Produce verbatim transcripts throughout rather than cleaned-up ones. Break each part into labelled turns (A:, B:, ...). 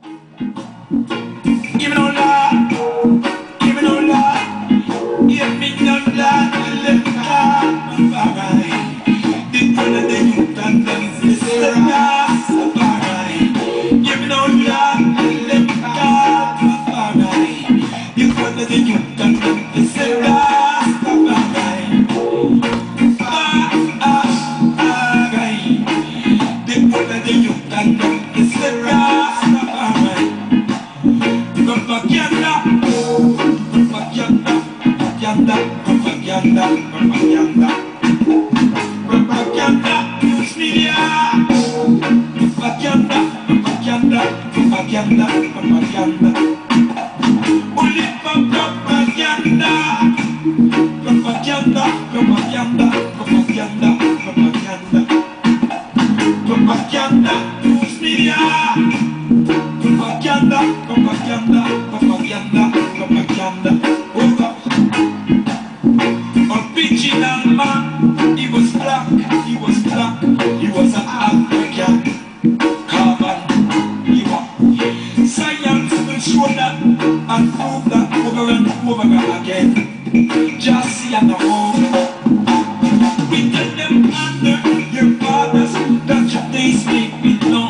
A: Give me no lie, give me no lie, give me no lie, let me lie. The one of the youth and them is the last of alright. Give me no lie, let me lie, the one of the youth and them is the last of alright. Alright, the one of the youth and them is the last of alright. Propaganda, propaganda, propaganda, propaganda, propaganda, propaganda, news media, propaganda, propaganda, propaganda, propaganda, only for propaganda, propaganda, propaganda, propaganda, propaganda, propaganda, news media. Propaganda, propaganda, propaganda, propaganda. Over. Original man, he was black, he was black, he was an African. Carbon, he was. Science will show that and prove that over and over again. Just see and home. We tell them under your fathers that your days make me know.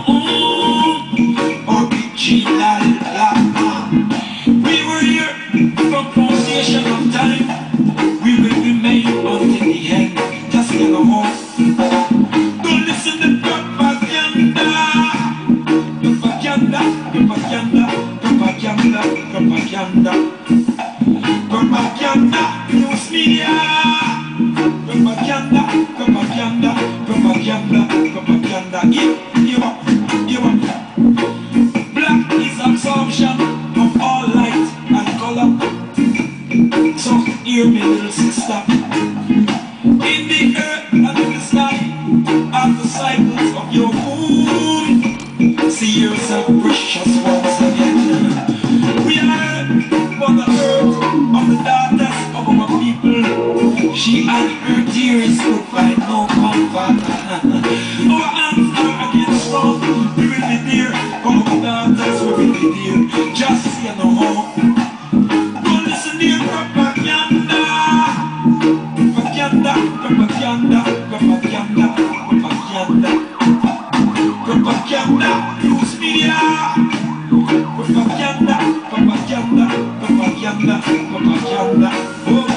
A: Original black man. We were here from foundation of time. We will remain until the end. Just get home. Don't listen to propaganda. Propaganda, propaganda, propaganda, propaganda. Propaganda, news media. Propaganda, propaganda, propaganda, propaganda. Give, give up, give up. Black is absorption of all light and color. So hear me, little sister. In the earth and in the sky are the cycles of your moon. See yourself precious once again. We are for the earth of the daughters of our people. She and her tears could find no comfort. Our hands are against wrong. We will be there for our daughters. We will be there. Just see no more. Don't listen to your propaganda. Propaganda, propaganda, propaganda, propaganda. Propaganda, news media. Propaganda, propaganda, propaganda, propaganda. Oh.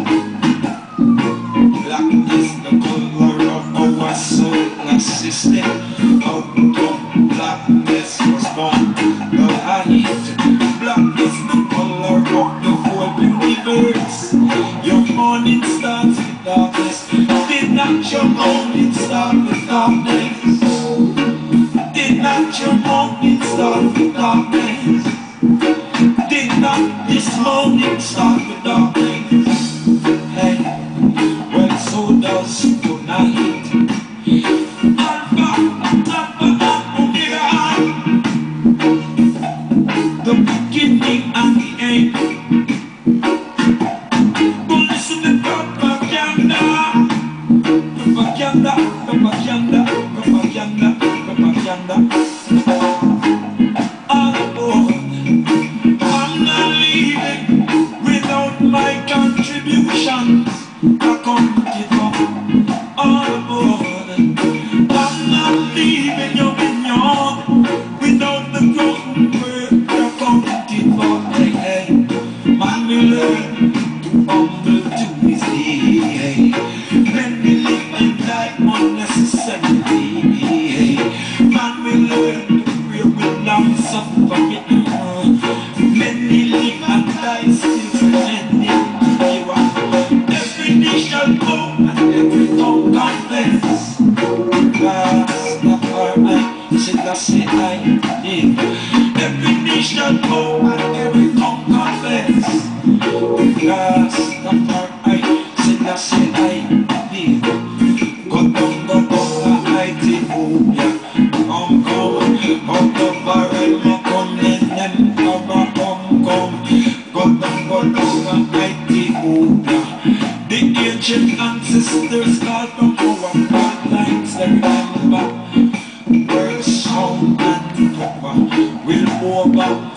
A: Black is the color of our solar system. How come blackness was born? Well, I need to. Black is the color of the whole universe. Your morning starts with darkness. Did not your morning start with darkness? Did not your morning start with darkness? Did not this morning start with darkness? Hey, well, so does tonight. Alpha, Alpha and Omega, the beginning and the end. Don't listen to propaganda. Propaganda, propaganda, propaganda, propaganda. All aboard. I'm not leaving without my contributions. Accounted for. All aboard. I'm not leaving your vineyard without the growth work accounted for. Hey, hey. Man will learn to humble to his day. Men will live and die unnecessarily. Man will learn to pray with long suffering. Men will live and die still pretending. Every knee shall bow and every tongue confess. Rastafari, Selassie I live. Every knee shall bow and every tongue confess. Rastafari, Selassie I live. Go down, go down, I take over. Come, come, out of our realm, come, let them come, come, come. Go down, go down, I take over. The ancient ancestors called from our bloodlines, they remember. Words, sound, and power will over.